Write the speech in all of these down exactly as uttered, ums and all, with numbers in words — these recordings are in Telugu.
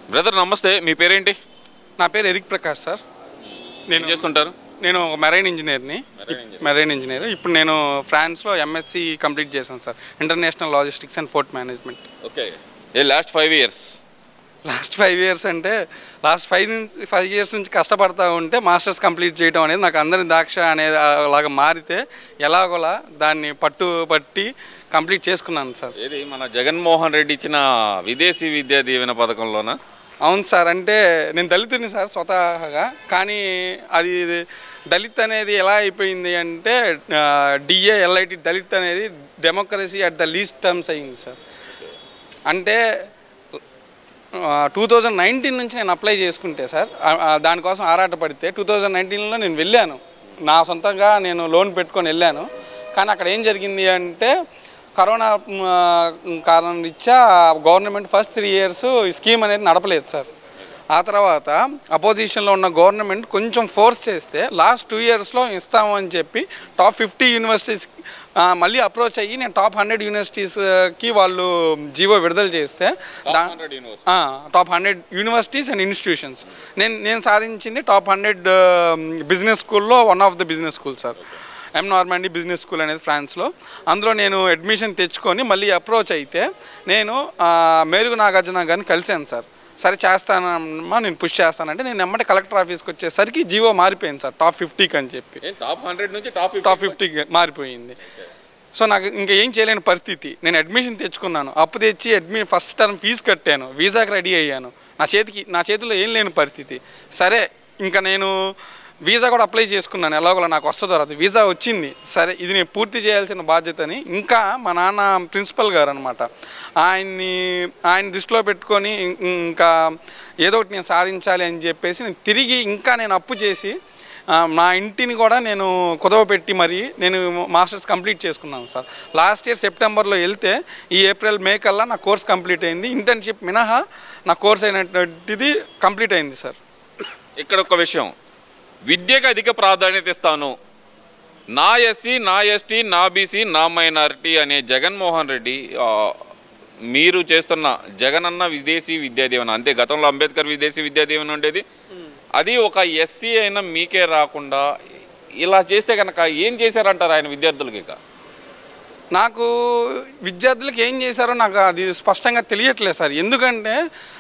బ్రదర్ నమస్తే, మీ పేరేంటి? నా పేరు ఎరిక్ ప్రకాష్ సార్. నేను చేస్తుంటారు నేను ఒక మెరైన్ ఇంజనీర్ని మెరైన్ ఇంజనీర్ ఇప్పుడు నేను ఫ్రాన్స్లో ఎంఎస్సి కంప్లీట్ చేశాను sir, international logistics and port management. Okay. ఏ last five years last five years అంటే లాస్ట్ ఫైవ్ నుంచి ఫైవ్ ఇయర్స్ నుంచి కష్టపడతా ఉంటే మాస్టర్స్ కంప్లీట్ చేయడం అనేది నాకు అందరి దాక్ష అనేది అలాగా మారితే ఎలాగోలా దాన్ని పట్టు పట్టి కంప్లీట్ చేసుకున్నాను సార్. ఇది మన జగన్మోహన్ రెడ్డి ఇచ్చిన విదేశీ విద్యా దీవెన పథకంలోనా? అవును సార్. అంటే నేను దళితుని సార్ స్వతహాగా, కానీ అది దళిత్ అనేది ఎలా అయిపోయింది అంటే డిఏ ఎల్ఐటి దళిత్ అనేది democracy at the least terms అయ్యింది సార్. అంటే టూ థౌజండ్ నైన్టీన్ నుంచి నేను అప్లై చేసుకుంటే సార్, దానికోసం ఆరాటపడితే టూ థౌజండ్ నైన్టీన్లో నేను వెళ్ళాను, నా సొంతంగా నేను లోన్ పెట్టుకొని వెళ్ళాను. కానీ అక్కడ ఏం జరిగింది అంటే కరోనా కారణం రీత్యా గవర్నమెంట్ ఫస్ట్ త్రీ ఇయర్స్ ఈ స్కీమ్ అనేది నడపలేదు సార్. ఆ తర్వాత అపోజిషన్లో ఉన్న గవర్నమెంట్ కొంచెం ఫోర్స్ చేస్తే లాస్ట్ టూ ఇయర్స్లో ఇస్తామని చెప్పి టాప్ ఫిఫ్టీ యూనివర్సిటీస్ మళ్ళీ అప్రోచ్ అయ్యి నేను టాప్ హండ్రెడ్ యూనివర్సిటీస్కి వాళ్ళు జీవో విడుదల చేస్తే top hundred universities and institutions నేను నేను సాధించింది టాప్ హండ్రెడ్ బిజినెస్ స్కూల్లో one of the business school sir, M Normandie business school అనేది ఫ్రాన్స్లో. అందులో నేను అడ్మిషన్ తెచ్చుకొని మళ్ళీ అప్రోచ్ అయితే నేను మేరుగు నాగార్జున గారిని కలిశాను సార్. సరే చేస్తానమ్మా, నేను పుష్ చేస్తానంటే నేను ఎమ్మటి కలెక్టర్ ఆఫీస్కి వచ్చేసరికి జీవో మారిపోయింది సార్ టాప్ ఫిఫ్టీకి అని చెప్పి. టాప్ హండ్రెడ్ నుంచి టాప్ టాప్ ఫిఫ్టీకి మారిపోయింది. సో నాకు ఇంకా ఏం చేయలేని పరిస్థితి. నేను అడ్మిషన్ తెచ్చుకున్నాను, అప్పు తెచ్చి అడ్మి ఫస్ట్ టర్మ్ ఫీజు కట్టాను, వీసాకి రెడీ అయ్యాను, నా చేతికి నా చేతిలో ఏం లేని పరిస్థితి. సరే ఇంకా నేను వీసా కూడా అప్లై చేసుకున్నాను, ఎలాగోలా నాకు వస్తుందో రాదు. వీసా వచ్చింది, సరే ఇది నేను పూర్తి చేయాల్సిన బాధ్యతని ఇంకా మా నాన్న ప్రిన్సిపల్ గారు అనమాట, ఆయన్ని ఆయన దృష్టిలో పెట్టుకొని ఇంకా ఏదో ఒకటి నేను సాధించాలి అని చెప్పేసి నేను తిరిగి ఇంకా నేను అప్పు చేసి నా ఇంటిని కూడా నేను కుదవపెట్టి మరి నేను మాస్టర్స్ కంప్లీట్ చేసుకున్నాను సార్. లాస్ట్ ఇయర్ సెప్టెంబర్లో వెళ్తే ఈ ఏప్రిల్ మే కల్లా నా కోర్స్ కంప్లీట్ అయింది. ఇంటర్న్షిప్ మినహా నా కోర్స్ అయినటువంటిది కంప్లీట్ అయింది సార్. ఇక్కడ ఒక విషయం, విద్యకు అధిక ప్రాధాన్యత ఇస్తాను, నా ఎస్సీ నా ఎస్టీ నా బీసీ నా మైనారిటీ అనే జగన్మోహన్ రెడ్డి మీరు చేస్తున్న జగనన్న విదేశీ విద్యా దీవెన, అంతే గతంలో అంబేద్కర్ విదేశీ విద్యా దీవెన ఉండేది, అది ఒక ఎస్సీ అయినా మీకే రాకుండా ఇలా చేస్తే కనుక ఏం చేశారంటారు ఆయన విద్యార్థులకి? ఇక నాకు విద్యార్థులకు ఏం చేశారో నాకు అది స్పష్టంగా తెలియట్లేదు సార్. ఎందుకంటే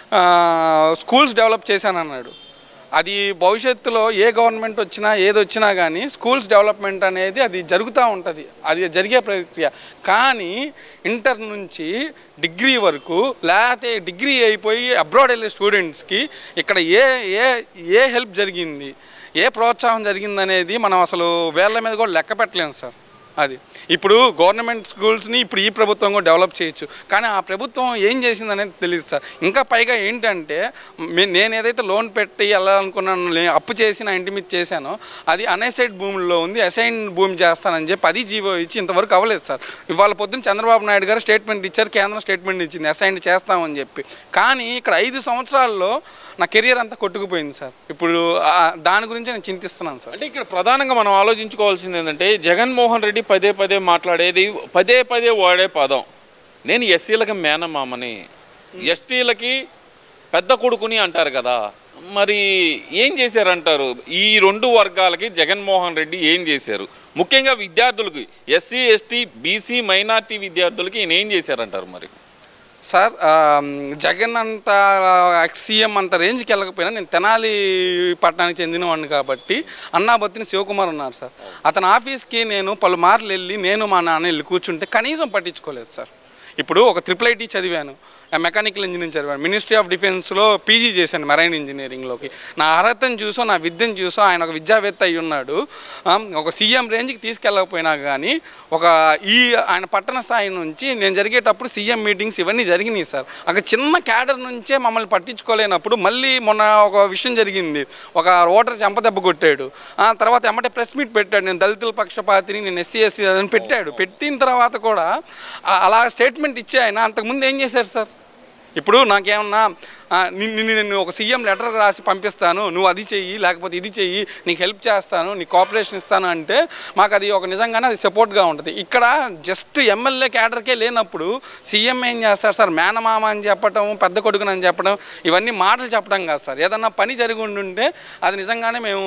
స్కూల్స్ డెవలప్ చేశానన్నాడు, అది భవిష్యత్తులో ఏ గవర్నమెంట్ వచ్చినా ఏది వచ్చినా కానీ స్కూల్స్ డెవలప్మెంట్ అనేది అది జరుగుతూ ఉంటుంది, అది జరిగే ప్రక్రియ. కానీ ఇంటర్ నుంచి డిగ్రీ వరకు లేకపోతే డిగ్రీ అయిపోయి అబ్రాడ్ వెళ్ళే స్టూడెంట్స్కి ఇక్కడ ఏ ఏ ఏ హెల్ప్ జరిగింది, ఏ ప్రోత్సాహం జరిగిందనేది మనం అసలు వేళ్ళ మీద కూడా లెక్క పెట్టలేము సార్. అది ఇప్పుడు గవర్నమెంట్ స్కూల్స్ని ఇప్పుడు ఈ ప్రభుత్వం కూడా డెవలప్ చేయొచ్చు, కానీ ఆ ప్రభుత్వం ఏం చేసిందనేది తెలియదు సార్. ఇంకా పైగా ఏంటంటే నేను ఏదైతే లోన్ పెట్టి వెళ్ళాలనుకున్నాను, అప్పు చేసి నా ఇంటి మీద చేశానో అది అన్అసైడ్ భూముల్లో ఉంది, అసైన్ భూమి చేస్తానని చెప్పి అది జీవో ఇచ్చి ఇంతవరకు అవ్వలేదు సార్. ఇవాళ పొద్దున్న చంద్రబాబు నాయుడు గారు స్టేట్మెంట్ ఇచ్చారు, కేంద్రం స్టేట్మెంట్ ఇచ్చింది అసైన్ చేస్తామని చెప్పి. కానీ ఇక్కడ ఐదు సంవత్సరాల్లో నా కెరియర్ అంతా కొట్టుకుపోయింది సార్. ఇప్పుడు దాని గురించి నేను చింతిస్తున్నాను సార్. అంటే ఇక్కడ ప్రధానంగా మనం ఆలోచించుకోవాల్సింది ఏంటంటే జగన్మోహన్ రెడ్డి పదే పదే మాట్లాడేది, పదే పదే వాడే పదం, నేను ఎస్సీలకి మేనమామని, ఎస్టీలకి పెద్ద కొడుకుని అంటారు కదా, మరి ఏం చేశారంటారు? ఈ రెండు వర్గాలకి జగన్మోహన్ రెడ్డి ఏం చేశారు? ముఖ్యంగా విద్యార్థులకి, ఎస్సీ ఎస్టీ బీసీ మైనార్టీ విద్యార్థులకి ఈయన ఏం చేశారంటారు? మరి సార్ జగన్ అంత సీఎం అంత రేంజ్కి వెళ్ళకపోయినా నేను తెనాలి పట్టణానికి చెందినవాడిని కాబట్టి అన్నాబత్తిని శివకుమార్ ఉన్నారు సార్, అతని ఆఫీస్కి నేను పలుమార్లు వెళ్ళి నేను మా నాన్న వెళ్ళి కూర్చుంటే కనీసం పట్టించుకోలేదు సార్. ఇప్పుడు ఒక ట్రిపుల్ ఐటీ చదివాను, మెకానికల్ ఇంజనీరింగ్ చదివాను, మినిస్ట్రీ ఆఫ్ డిఫెన్స్లో పీజీ చేశాను మెరైన్ ఇంజనీరింగ్లోకి. నా అర్హతను చూసో నా విద్యను చూసో ఆయన ఒక విద్యావేత్త అయి ఉన్నాడు. ఒక సీఎం రేంజ్కి తీసుకెళ్ళకపోయినా కానీ ఒక ఈ ఆయన పట్టణ స్థాయి నుంచి నేను జరిగేటప్పుడు సీఎం మీటింగ్స్ ఇవన్నీ జరిగినాయి సార్. అక్కడ చిన్న క్యాడర్ నుంచే మమ్మల్ని పట్టించుకోలేనప్పుడు మళ్ళీ మొన్న ఒక విషయం జరిగింది, ఒక ఓటర్ చెంపదెబ్బ కొట్టాడు, తర్వాత ఎమ్మటే ప్రెస్ మీట్ పెట్టాడు, నేను దళితుల పక్షపాతిని, నేను ఎస్సీ ఎస్సీ అని పెట్టాడు. పెట్టిన తర్వాత కూడా అలా స్టేట్మెంట్ ఇచ్చే ఆయన అంతకుముందు ఏం చేశారు సార్? ఇప్పుడు నాకేమన్నా నిన్ను నేను ఒక సీఎం లెటర్ రాసి పంపిస్తాను, నువ్వు అది చెయ్యి లేకపోతే ఇది చెయ్యి, నీకు హెల్ప్ చేస్తాను, నీకు కోఆపరేషన్ ఇస్తాను అంటే మాకు అది ఒక నిజంగానే అది సపోర్ట్గా ఉంటుంది. ఇక్కడ జస్ట్ ఎమ్మెల్యే క్యాడర్కే లేనప్పుడు సీఎం ఏం చేస్తారు సార్? మేనమామ అని చెప్పడం, పెద్ద కొడుకునని చెప్పడం, ఇవన్నీ మాటలు చెప్పడం కాదు సార్. ఏదన్నా పని జరిగి ఉండుంటే అది నిజంగానే మేము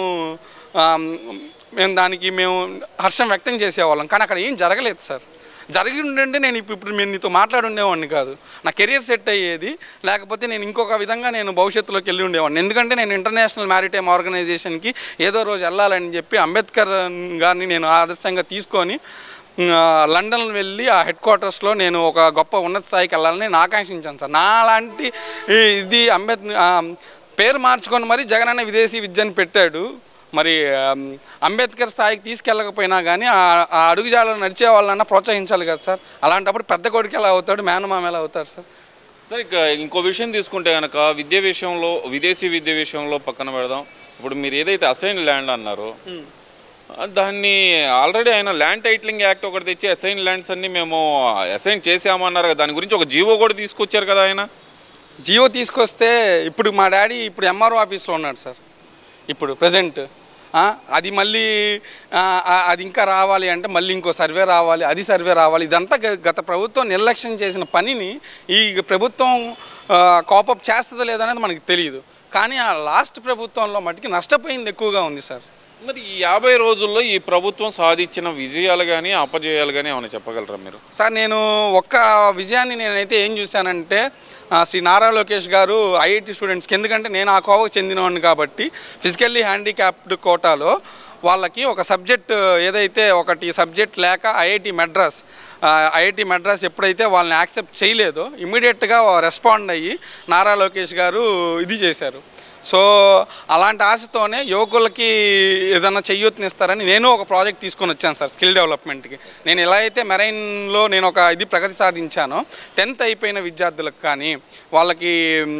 మేము దానికి మేము హర్షం వ్యక్తం చేసేవాళ్ళం. కానీ అక్కడ ఏం జరగలేదు సార్. జరిగి ఉండంటే నేను ఇప్పుడు ఇప్పుడు నేను నీతో మాట్లాడి ఉండేవాడిని కాదు, నా కెరియర్ సెట్ అయ్యేది, లేకపోతే నేను ఇంకొక విధంగా నేను భవిష్యత్తులోకి వెళ్ళి ఉండేవాడిని. ఎందుకంటే నేను ఇంటర్నేషనల్ మ్యారిటైమ్ ఆర్గనైజేషన్కి ఏదో రోజు వెళ్ళాలని చెప్పి అంబేద్కర్ గారిని నేను ఆదర్శంగా తీసుకొని లండన్ వెళ్ళి ఆ హెడ్ క్వార్టర్స్లో నేను ఒక గొప్ప ఉన్నత స్థాయికి వెళ్ళాలని నేను ఆకాంక్షించాను సార్. నా లాంటి ఇది అంబేద్ పేరు మార్చుకొని మరి జగన్ అన్న విదేశీ విద్యను పెట్టాడు. మరి అంబేద్కర్ స్థాయికి తీసుకెళ్ళకపోయినా కానీ ఆ అడుగుజాడలో నడిచే వాళ్ళన్నా ప్రోత్సహించాలి కదా సార్. అలాంటప్పుడు పెద్ద కొడుకు ఎలా అవుతాడు, మేనమామ ఎలా అవుతారు సార్? సార్ ఇక ఇంకో విషయం తీసుకుంటే కనుక విద్య విషయంలో, విదేశీ విద్య విషయంలో పక్కన పెడదాం. ఇప్పుడు మీరు ఏదైతే అసైన్ ల్యాండ్ అన్నారో దాన్ని ఆల్రెడీ ఆయన ల్యాండ్ టైటిలింగ్ యాక్ట్ ఒకటి తెచ్చి అసైన్ ల్యాండ్స్ అన్ని మేము అసైన్ చేసామన్నారు. దాని గురించి ఒక జీవో కూడా తీసుకొచ్చారు కదా ఆయన. జీవో తీసుకొస్తే ఇప్పుడు మా డాడీ ఇప్పుడు ఎంఆర్ఓ ఆఫీస్లో ఉన్నాడు సార్ ఇప్పుడు ప్రజెంట్. అది మళ్ళీ అది ఇంకా రావాలి అంటే మళ్ళీ ఇంకో సర్వే రావాలి, అది సర్వే రావాలి. ఇదంతా గత ప్రభుత్వం నిర్లక్ష్యం చేసిన పనిని ఈ ప్రభుత్వం కోపప్ చేస్తుందో లేదనేది మనకి తెలియదు. కానీ ఆ లాస్ట్ ప్రభుత్వంలో మటుకి నష్టపోయింది ఎక్కువగా ఉంది సార్. మరి ఈ యాభై రోజుల్లో ఈ ప్రభుత్వం సాధించిన విజయాలు కానీ అపజయాలు కానీ ఏమైనా చెప్పగలరా మీరు? సార్ నేను ఒక్క విజయాన్ని నేనైతే ఏం చూశానంటే శ్రీ నారా లోకేష్ గారు ఐఐటి స్టూడెంట్స్కి, ఎందుకంటే నేను ఆ కోవకు చెందినవాడిని కాబట్టి ఫిజికల్లీ హ్యాండిక్యాప్డ్ కోటాలో వాళ్ళకి ఒక సబ్జెక్ట్ ఏదైతే ఒకటి సబ్జెక్ట్ లేక ఐఐటి మెడ్రాస్ ఐఐటి మెడ్రాస్ ఎప్పుడైతే వాళ్ళని యాక్సెప్ట్ చేయలేదో ఇమీడియట్గా రెస్పాండ్ అయ్యి నారా లోకేష్ గారు ఇది చేశారు. సో అలాంటి ఆశతోనే యువకులకి ఏదైనా చెయ్యూతనిస్తారని నేను ఒక ప్రాజెక్ట్ తీసుకొని వచ్చాను సార్ స్కిల్ డెవలప్మెంట్కి. నేను ఎలా అయితే మెరైన్లో నేను ఒక ఇది ప్రగతి సాధించానో టెన్త్ అయిపోయిన విద్యార్థులకు కానీ వాళ్ళకి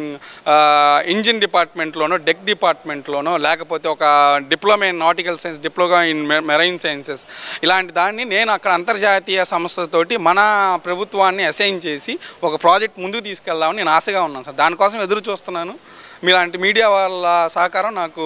ఇంజిన్ డిపార్ట్మెంట్లోనో, డెక్ డిపార్ట్మెంట్లోనో, లేకపోతే ఒక diploma in nautical science, diploma in marine sciences, ఇలాంటి దాన్ని నేను అక్కడ అంతర్జాతీయ సంస్థతోటి మన ప్రభుత్వాన్ని అసైన్ చేసి ఒక ప్రాజెక్ట్ ముందుకు తీసుకెళ్దామని నేను ఆశగా ఉన్నాను సార్. దానికోసం ఎదురు చూస్తున్నాను. మీలాంటి మీడియా వాళ్ళ సహకారం నాకు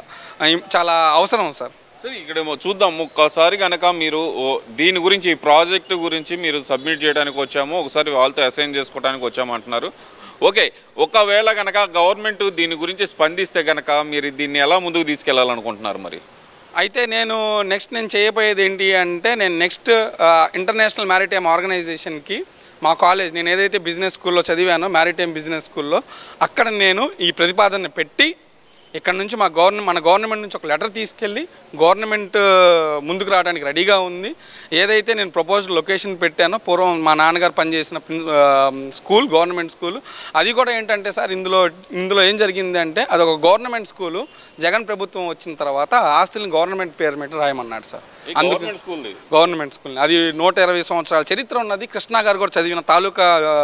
చాలా అవసరం సార్. సరే ఇక్కడ చూద్దాం ఒక్కసారి కనుక మీరు దీని గురించి, ఈ ప్రాజెక్టు గురించి మీరు సబ్మిట్ చేయడానికి వచ్చాము, ఒకసారి వాళ్ళతో అసైన్ చేసుకోవడానికి వచ్చాము అంటున్నారు. ఓకే, ఒకవేళ కనుక గవర్నమెంట్ దీని గురించి స్పందిస్తే కనుక మీరు దీన్ని ఎలా ముందుకు తీసుకెళ్లాలనుకుంటున్నారు? మరి అయితే నేను నెక్స్ట్ నేను చేయబోయేది ఏంటి అంటే నేను నెక్స్ట్ ఇంటర్నేషనల్ మ్యారిటైమ్ ఆర్గనైజేషన్కి మా కాలేజ్, నేను ఏదైతే బిజినెస్ స్కూల్లో చదివానో మ్యారిటైమ్ బిజినెస్ స్కూల్లో, అక్కడ నేను ఈ ప్రతిపాదన పెట్టి ఇక్కడ నుంచి మా గవర్నమెంట్ మన గవర్నమెంట్ నుంచి ఒక లెటర్ తీసుకెళ్ళి గవర్నమెంట్ ముందుకు రావడానికి రెడీగా ఉంది. ఏదైతే నేను ప్రపోజ్డ్ లొకేషన్ పెట్టానో పూర్వం మా నాన్నగారు పనిచేసిన స్కూల్, గవర్నమెంట్ స్కూల్, అది కూడా ఏంటంటే సార్ ఇందులో ఇందులో ఏం జరిగింది అంటే అది ఒక గవర్నమెంట్ స్కూలు. జగన్ ప్రభుత్వం వచ్చిన తర్వాత ఆస్తులను గవర్నమెంట్ పేరు మీద రాయమన్నాడు సార్. అందుకు గవర్నమెంట్ స్కూల్ అది నూట ఇరవై సంవత్సరాల చరిత్ర ఉన్నది. కృష్ణా గారు కూడా చదివిన తాలూకా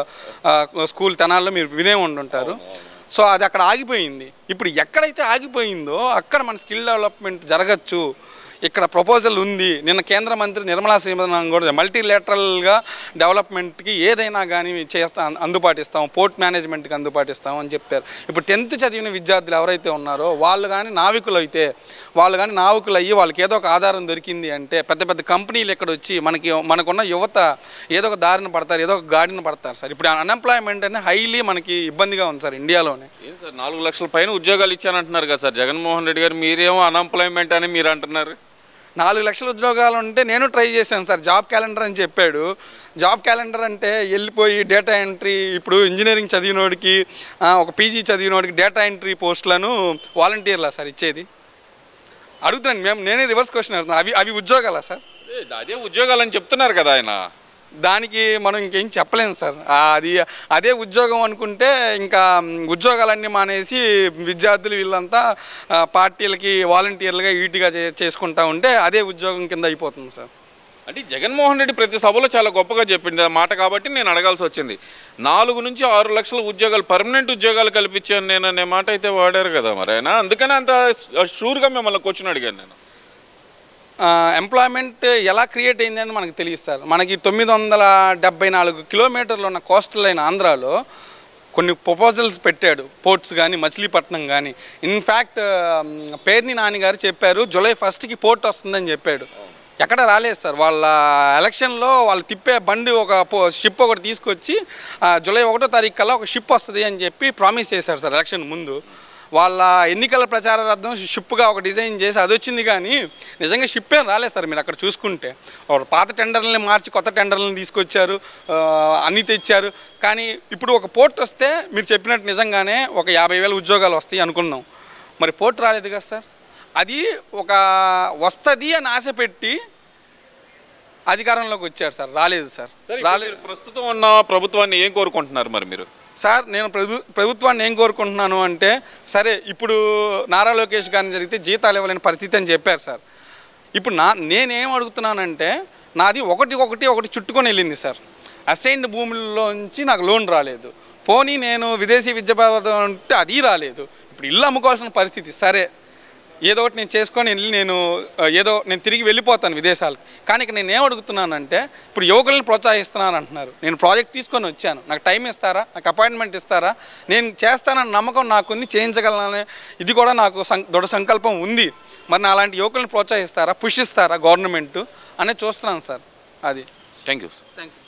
స్కూల్ తెనాల్లో మీరు వినే ఉండుంటారు. సో అది అక్కడ ఆగిపోయింది. ఇప్పుడు ఎక్కడైతే ఆగిపోయిందో అక్కడ మన స్కిల్ డెవలప్మెంట్ జరగచ్చు. ఇక్కడ ప్రపోజల్ ఉంది. నిన్న కేంద్ర మంత్రి నిర్మలా సీతారామన్ కూడా మల్టీలేటరల్గా డెవలప్మెంట్కి ఏదైనా కానీ చేస్తాం, అందుబాటిస్తాం, పోర్ట్ మేనేజ్మెంట్కి అందుబాటిస్తాం అని చెప్పారు. ఇప్పుడు టెన్త్ చదివిన విద్యార్థులు ఎవరైతే ఉన్నారో వాళ్ళు కానీ నావికులు అయితే వాళ్ళు కానీ నావికులు అయ్యి వాళ్ళకి ఏదో ఒక ఆధారం దొరికింది అంటే పెద్ద పెద్ద కంపెనీలు ఇక్కడ వచ్చి మనకి మనకున్న యువత ఏదో ఒక దారిని పడతారు, ఏదో ఒక గాడిని పడతారు సార్. ఇప్పుడు అన్ఎంప్లాయ్మెంట్ అనేది హైలీ మనకి ఇబ్బందిగా ఉంది సార్ ఇండియాలోనే. సార్ నాలుగు లక్షల పైన ఉద్యోగాలు ఇచ్చానంటున్నారు కదా సార్ జగన్మోహన్ రెడ్డి గారు, మీరేమో అన్ఎంప్లాయ్మెంట్ అని మీరు అంటున్నారు. నాలుగు లక్షల ఉద్యోగాలు ఉంటే నేను ట్రై చేశాను సార్. జాబ్ క్యాలెండర్ అని చెప్పాడు. జాబ్ క్యాలెండర్ అంటే వెళ్ళిపోయి డేటా ఎంట్రీ, ఇప్పుడు ఇంజనీరింగ్ చదివినోడికి ఒక పీజీ చదివినోడికి డేటా ఎంట్రీ పోస్టులను వాలంటీర్లా సార్ ఇచ్చేది? అడుగుతున్నాను మేము, నేనే రివర్స్ క్వశ్చన్ అడుగుతున్నాను. అవి అవి ఉద్యోగాలా సార్? అదే ఉద్యోగాలని చెప్తున్నారు కదా ఆయన. దానికి మనం ఇంకేం చెప్పలేము సార్. అది అదే ఉద్యోగం అనుకుంటే ఇంకా ఉద్యోగాలన్నీ మానేసి విద్యార్థులు వీళ్ళంతా పార్టీలకి వాలంటీర్లుగా ఈటీగా చేసుకుంటా ఉంటే అదే ఉద్యోగం కింద అయిపోతుంది సార్. అంటే జగన్మోహన్ రెడ్డి ప్రతి సభలో చాలా గొప్పగా చెప్పింది మాట కాబట్టి నేను అడగాల్సి వచ్చింది. నాలుగు నుంచి ఆరు లక్షల ఉద్యోగాలు, పర్మనెంట్ ఉద్యోగాలు కల్పించాను నేను అనే మాట అయితే వాడారు కదా మరి ఆయన. అందుకనే అంత షూర్గా మిమ్మల్ని క్వశ్చన్ అడిగాను నేను. ఎంప్లాయ్మెంట్ ఎలా క్రియేట్ అయిందని మనకు తెలియదు సార్. మనకి తొమ్మిది వందల డెబ్బై నాలుగు కిలోమీటర్లు ఉన్న కోస్టల్ లైన్ ఆంధ్రాలో కొన్ని ప్రపోజల్స్ పెట్టాడు, పోర్ట్స్ కానీ మచిలీపట్నం కానీ. ఇన్ఫ్యాక్ట్ పేర్ని నాని గారు చెప్పారు జూలై ఫస్ట్కి పోర్ట్ వస్తుందని చెప్పాడు. ఎక్కడ రాలేదు సార్. వాళ్ళ ఎలక్షన్లో వాళ్ళు తిప్పే బండి ఒక షిప్ ఒకటి తీసుకొచ్చి జూలై ఒకటో తారీఖు కల్లా ఒక షిప్ వస్తుంది అని చెప్పి ప్రామిస్ చేశారు సార్ ఎలక్షన్ ముందు. వాళ్ళ ఎన్నికల ప్రచారార్థం షిప్గా ఒక డిజైన్ చేసి అది వచ్చింది, కానీ నిజంగా షిప్ ఏం రాలేదు సార్. మీరు అక్కడ చూసుకుంటే పాత టెండర్లని మార్చి కొత్త టెండర్లను తీసుకొచ్చారు, అన్నీ తెచ్చారు. కానీ ఇప్పుడు ఒక పోర్ట్ వస్తే మీరు చెప్పినట్టు నిజంగానే ఒక యాభై వేల ఉద్యోగాలు వస్తాయి అనుకున్నాం. మరి పోర్ట్ రాలేదు కదా సార్. అది ఒక వస్తుంది అని ఆశ పెట్టి అధికారంలోకి వచ్చారు సార్, రాలేదు సార్. రాలేదు. ప్రస్తుతం ఉన్న ప్రభుత్వాన్ని ఏం కోరుకుంటున్నారు మరి మీరు? సార్ నేను ప్రభు ప్రభుత్వాన్ని ఏం కోరుకుంటున్నాను అంటే, సరే ఇప్పుడు నారా లోకేష్ గారిని జరిగితే జీతాలు ఇవ్వలేని పరిస్థితి అని చెప్పారు సార్. ఇప్పుడు నా నేనేం అడుగుతున్నానంటే, నాది ఒకటి ఒకటి ఒకటి చుట్టుకొని వెళ్ళింది సార్. అసైన్డ్ భూముల్లోంచి నాకు లోన్ రాలేదు. పోనీ నేను విదేశీ విద్య అంటే అది రాలేదు. ఇప్పుడు ఇల్లు అమ్ముకోవాల్సిన పరిస్థితి. సరే ఏదో ఒకటి నేను చేసుకొని వెళ్ళి నేను ఏదో నేను తిరిగి వెళ్ళిపోతాను విదేశాలకు. కానీ ఇక నేను ఏం అడుగుతున్నానంటే, ఇప్పుడు యువకులను ప్రోత్సహిస్తున్నాను అంటున్నారు. నేను ప్రాజెక్ట్ తీసుకొని వచ్చాను, నాకు టైం ఇస్తారా, నాకు అపాయింట్మెంట్ ఇస్తారా, నేను చేస్తానన్న నమ్మకం నాకుంది, చేయించగలననే ఇది కూడా నాకు సం దృఢ సంకల్పం ఉంది. మరి నా అలాంటి యువకులను ప్రోత్సహిస్తారా, పుష్ ఇస్తారా గవర్నమెంట్ అనేది చూస్తున్నాను సార్. అది. Thank you sir. Thank you.